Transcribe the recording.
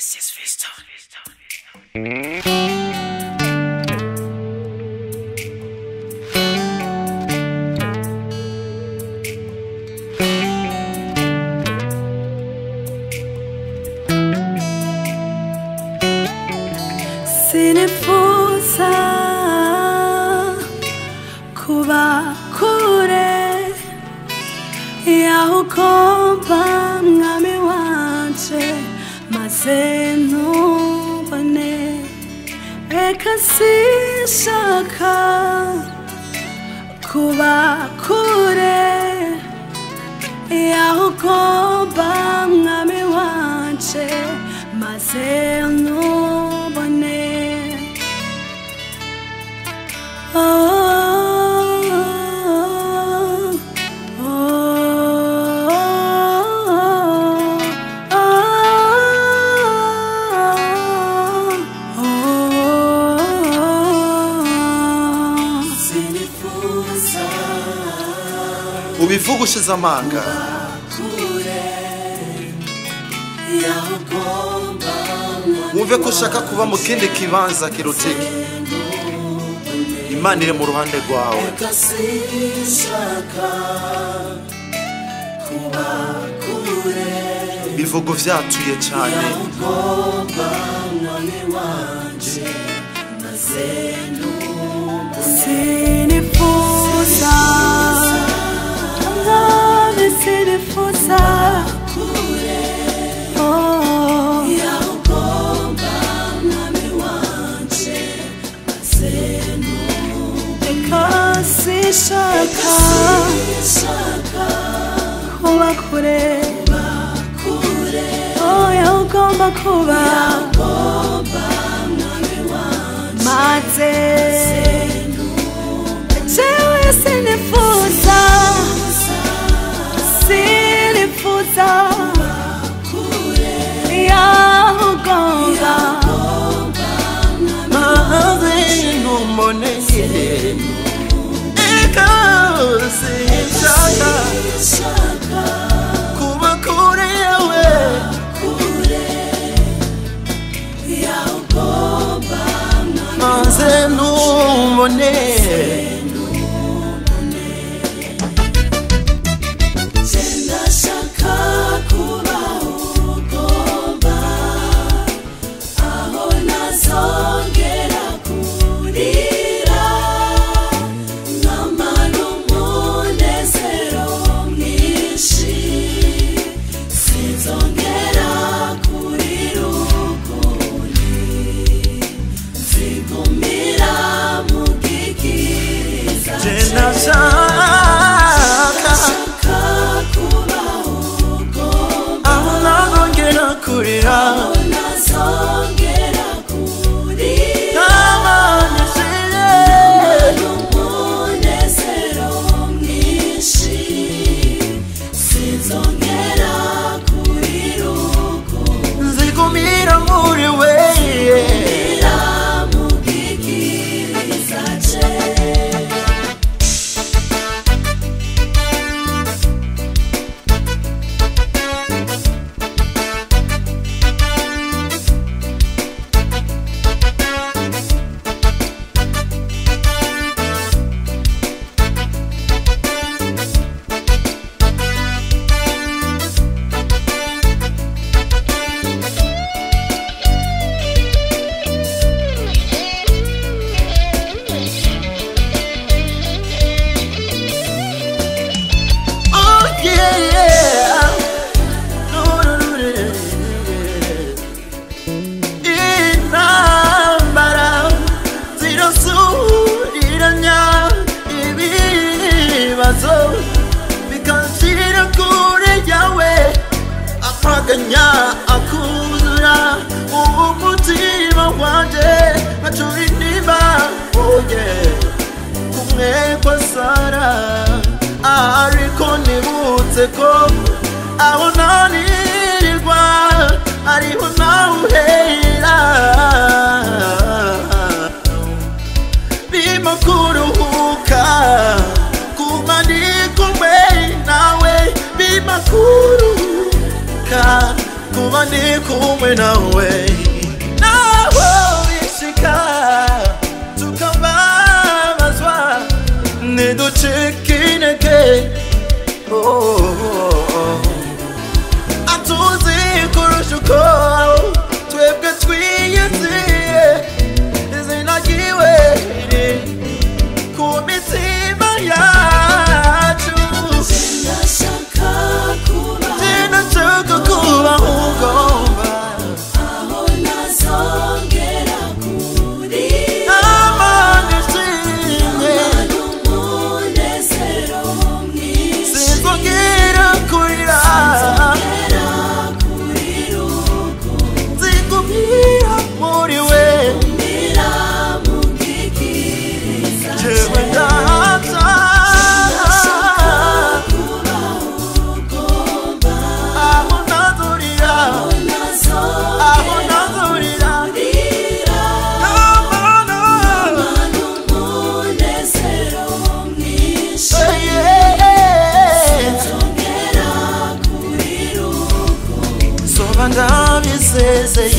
This is Vista. Sinifuza kuba kure yaho ugomba mwami wanje maze ntubone reka sinshaka kuba kure yaho ugomba mwami wanje maze ntubone. ubivuga ushize amanga wumve ko ushaka kuba mu kindi kibanza kirutike Imana iri mu ruhande rwawe bivugo vyatuye cyane Sinifuza sinifuza Sishaka kuba kure oya ugomba kuba maze jewe sinifuza ya ugomba maze numone sinshaka kuba kure yawe maze numone akuzura umutima wanje acurinima oye kumwe kwa Sara ariko nibutse ko aho nanirirwa ariho nawuhera bima kuruhuka kuma ndi kumwe nawe bima kuruhuka kuba ndi kumwe nawe naho bishika tukababazwa ntiducike intege atuzi kurusha uko twebwe twiyiziye izina ryiwe riri ku mitima yacu Sinashaka kuba ugomba aho nazongera kuri amani ishimwe umunezero mwinshi sinzongera kurira nzigumira muri we jewe ndata aho nazurira ndabisezeye